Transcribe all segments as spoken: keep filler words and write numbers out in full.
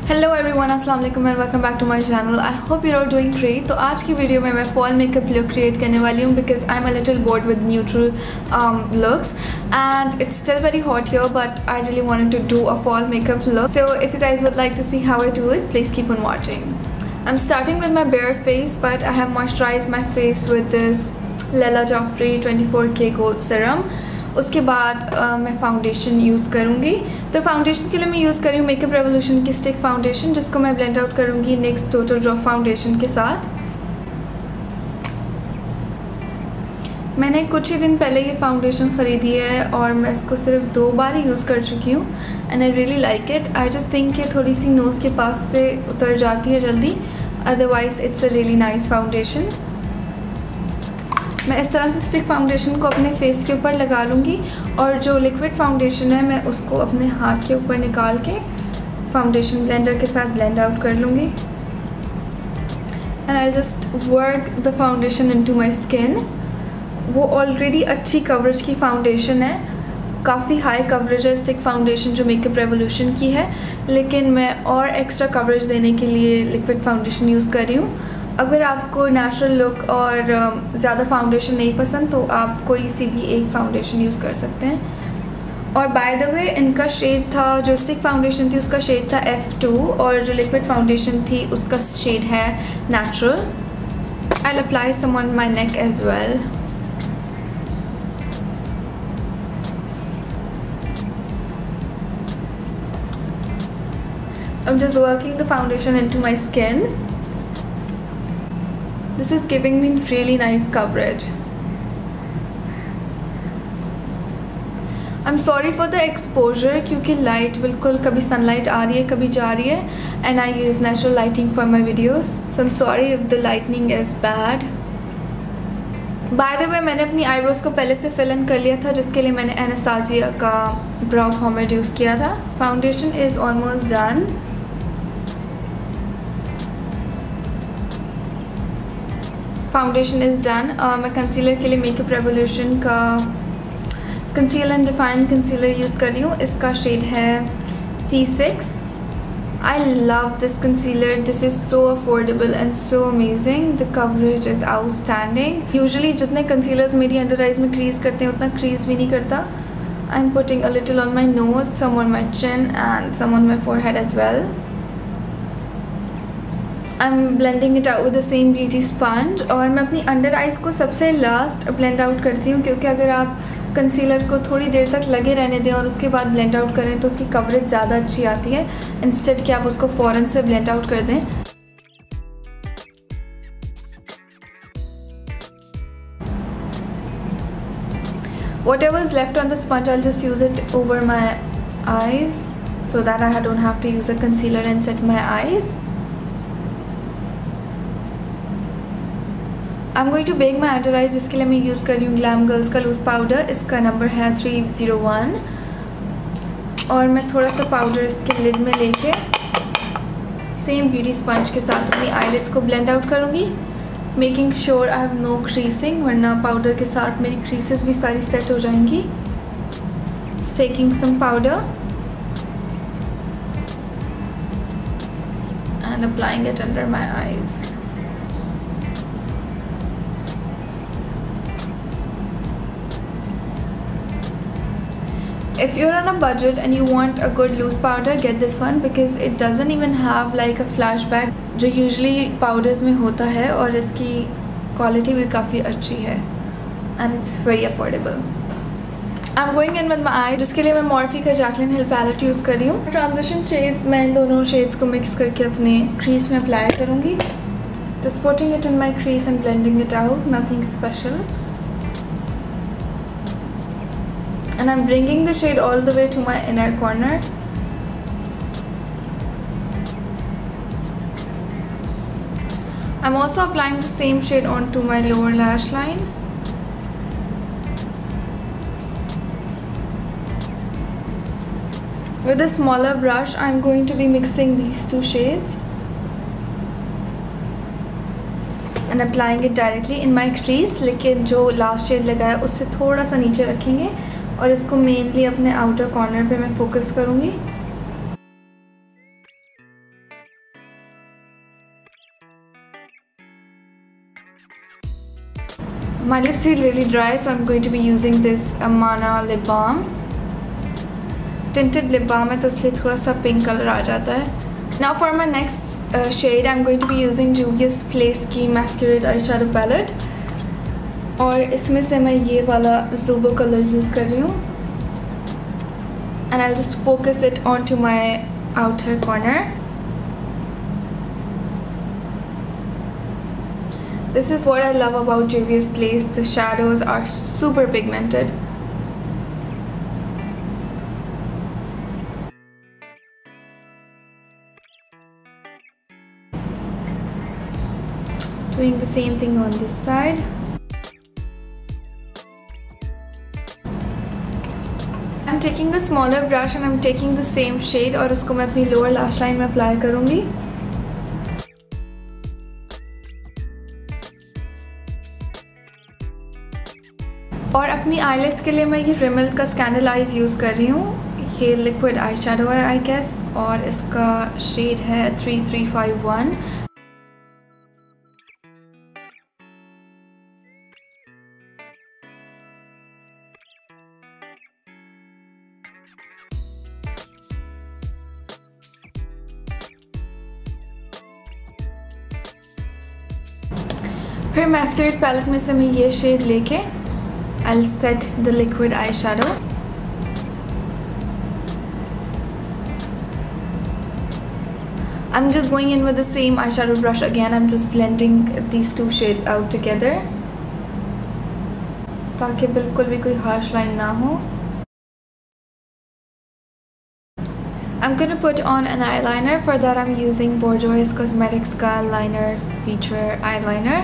Hello everyone, अस्सलाम वालेकुम and welcome back to my channel. I hope you are doing great. तो आज की वीडियो में मैं फॉल मेकअप लुक क्रिएट करने वाली हूँ because I am a little bored with neutral looks and it's still very hot here but I really wanted to do a fall makeup look. So if you guys would like to see how I do it, please keep on watching. I'm starting with my bare face, but I have moisturized my face with this Laila Joffrey twenty-four K Gold Serum. उसके बाद uh, मैं foundation use करूँगी। तो foundation के लिए मैं use कर रही हूँ मेकअप रेवोल्यूशन की स्टिक फाउंडेशन, जिसको मैं ब्लेंड आउट करूँगी नेक्स्ट टोटल ड्रॉप फाउंडेशन के साथ। मैंने कुछ ही दिन पहले ये फाउंडेशन ख़रीदी है और मैं इसको सिर्फ दो बार ही यूज़ कर चुकी हूँ and I really like it. I just think कि थोड़ी सी नोज़ के पास से उतर जाती है जल्दी, otherwise it's a really nice foundation. मैं इस तरह से स्टिक फाउंडेशन को अपने फेस के ऊपर लगा लूँगी और जो लिक्विड फाउंडेशन है मैं उसको अपने हाथ के ऊपर निकाल के फाउंडेशन ब्लेंडर के साथ ब्लेंड आउट कर लूँगी and I just work the foundation into my skin. वो ऑलरेडी अच्छी कवरेज की फाउंडेशन है, काफ़ी हाई कवरेज है स्टिक फाउंडेशन जो मेकअप रेवोल्यूशन की है, लेकिन मैं और एक्स्ट्रा कवरेज देने के लिए लिक्विड फाउंडेशन यूज़ कर रही हूँ। अगर आपको नेचुरल लुक और ज़्यादा फाउंडेशन नहीं पसंद तो आप कोई सी भी एक फाउंडेशन यूज़ कर सकते हैं। और बाय द वे इनका शेड था, जो स्टिक फाउंडेशन थी उसका शेड था एफ टू और जो लिक्विड फाउंडेशन थी उसका शेड है natural. I will apply some on my neck as well. I'm just working the foundation into my skin. This is giving me really nice coverage. I'm sorry for the exposure क्योंकि light बिल्कुल कभी sunlight आ रही है कभी जा रही है and I use natural lighting for my videos. So I'm sorry if the lighting is bad. By the way, मैंने अपनी आईब्रोज को पहले से फिल इन कर लिया था, जिसके लिए मैंने एनास्टासिया का ब्राउ पोमेड यूज़ किया था। Foundation is almost done. Foundation is done. मैं कंसीलर के लिए मेकअप रेवोल्यूशन का conceal and define concealer use कर रही हूँ। इसका शेड है C six. I love this concealer, this is so affordable and so amazing. The coverage is outstanding. Usually जितने कंसीलर्स मेरी अंडर आइज में क्रीज करते हैं उतना क्रीज भी नहीं करता। I am putting a little on my nose, some on my chin and some on my forehead as well. I am blending it out with the same beauty sponge और मैं अपनी under eyes को सबसे last blend out करती हूँ, क्योंकि अगर आप कंसीलर को थोड़ी देर तक लगे रहने दें और उसके बाद ब्लेंड आउट करें तो उसकी कवरेज ज़्यादा अच्छी आती है, इंस्टेड कि आप उसको फ़ौरन से ब्लेंड आउट कर दें। Whatever is left on the sponge, I'll just use it over my eyes so that I don't have to use a concealer and set my eyes. I'm going to bake my under eyes, जिसके लिए मैं use कर रही हूँ glam girls का loose powder. इसका number है three zero one और मैं थोड़ा सा पाउडर इसके लिड में लेके सेम ब्यूटी स्पंज के साथ अपनी आईलिड्स को ब्लेंड आउट करूँगी, making sure I have no creasing, वरना पाउडर के साथ मेरी क्रीसेस भी सारी सेट हो जाएंगी। Taking some powder and applying it under my eyes. If you're on a budget and you want a good loose powder, get this one because it doesn't even have like a flashback जो usually powders में होता है, और इसकी quality भी काफ़ी अच्छी है and it's very affordable. I'm going in with my eye, जिसके लिए मैं Morphe का Jaclyn Hill palette यूज़ कर रही हूँ। Transition shades मैं इन दोनों shades को mix करके अपने crease में apply करूँगी। Just putting it in my crease and blending it out, nothing special. And I'm bringing the shade all the way to my inner corner. I'm also applying the same shade onto my lower lash line. With a smaller brush, I'm going to be mixing these two shades and applying it directly in my crease. लेकिन जो last shade लगा है उससे थोड़ा सा नीचे रखेंगे और इसको मेनली अपने आउटर कॉर्नर पे मैं फोकस करूँगी। My lips feel really dry, so I'm going to be using this Amana lip balm. Tinted lip balm है तो इसलिए थोड़ा सा पिंक कलर आ जाता है. Now for my next uh, shade, I'm going to be using Juvia's Place की Masquerade eyeshadow palette. और इसमें से मैं ये वाला Zubo कलर यूज़ कर रही हूँ. And I'll just focus it onto my outer corner. This is what I love about Juvia's Place. The shadows are super pigmented. Doing the same thing on this side. I'm taking a smaller brush and I'm taking the same shade और उसको मैं अपनी lower lash line में apply करूँगी. और अपनी eyelids के लिए मैं ये Rimmel का Scandal Eyes यूज़ कर रही हूँ. ये liquid eyeshadow है I guess और इसका shade है three three five one. फिर Masquerade palette में से मैं ये shade लेके I'll set the liquid eyeshadow. I'm just going in with the same eyeshadow brush again. I'm just blending these two shades out together ताकि बिल्कुल भी कोई harsh line ना हो. I'm gonna put on an eyeliner. For that I'm using Bourjois Cosmetics का liner feature eyeliner.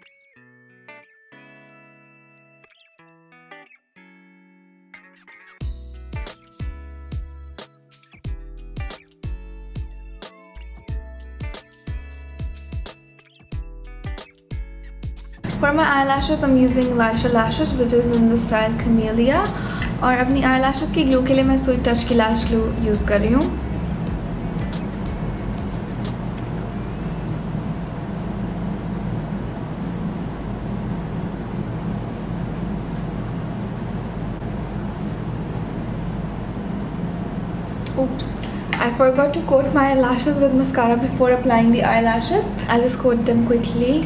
For my eyelashes, I'm using Elisha Lashes, which is in the style Camellia. और अपनी eyelashes की glue के लिए मैं Sweet Touch की lash glue use कर रही हूँ. Oops, I forgot to coat my lashes with mascara before applying the eyelashes. I'll just coat them quickly.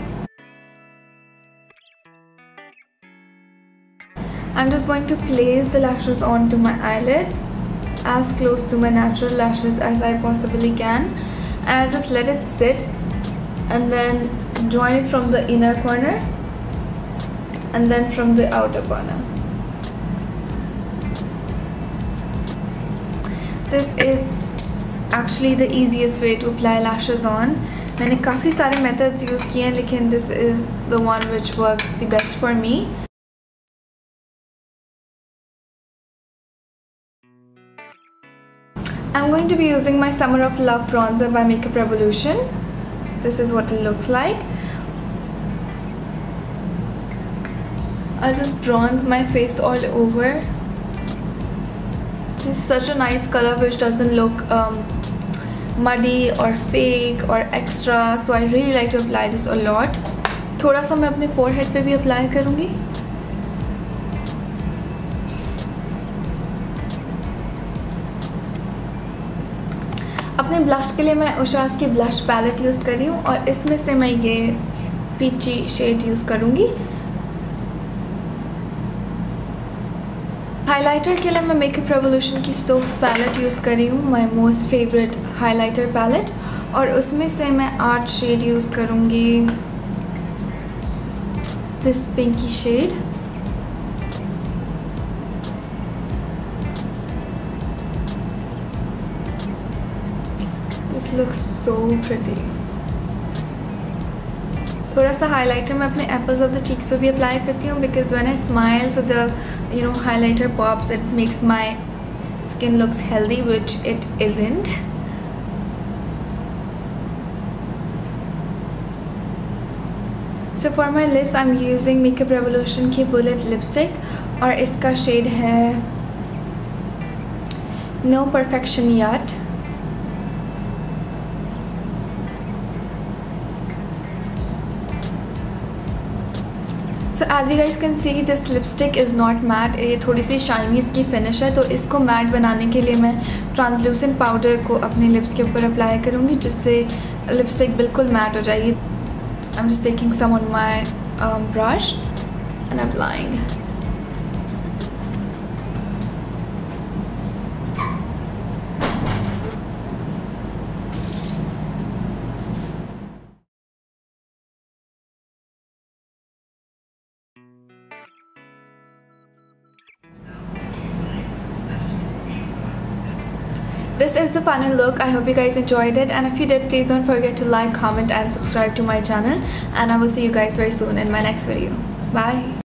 I'm just going to place the lashes onto my eyelids as close to my natural lashes as I possibly can, and I'll just let it sit and then join it from the inner corner and then from the outer corner. This is actually the easiest way to apply lashes on. मैंने काफ़ी सारे methods use किए हैं लेकिन this is the one which works the best for me. I'm going to be using my Summer of Love bronzer by Makeup Revolution. This is what it looks like. I'll just bronze my face all over. This is such a nice color which doesn't look um, muddy or fake or extra, so I really like to apply this a lot. थोड़ा सा मैं अपने forehead पे भी apply करूँगी. अपने blush के लिए मैं उशास की ब्लश पैलेट यूज़ कर रही हूँ और इसमें से मैं ये पीची शेड यूज़ करूँगी. हाइलाइटर के लिए मैं मेकअप रेवोल्यूशन की सोप पैलेट यूज़ कर रही हूँ, my most favourite highlighter palette, और उसमें से मैं आठ शेड यूज़ करूँगी. This pinky shade. This looks so pretty. थोड़ा सा highlighter मैं अपने apples of the cheeks पे भी apply करती हूँ because when I smile, so the you know highlighter pops. It makes my skin looks healthy, which it isn't. So for my lips, I'm using Makeup Revolution की Bullet lipstick और इसका shade है No Perfection Yet. So as you guys can see this lipstick is not matte, ये थोड़ी सी shiny इसकी finish है। तो इसको मैट बनाने के लिए मैं ट्रांसलूसेंट पाउडर को अपने लिप्स के ऊपर अप्लाई करूँगी जिससे लिपस्टिक बिल्कुल मैट हो जाएगी। I am just taking some on my brush and applying. This is the final look. I hope you guys enjoyed it, and if you did, please don't forget to like, comment and subscribe to my channel, and I will see you guys very soon in my next video. Bye.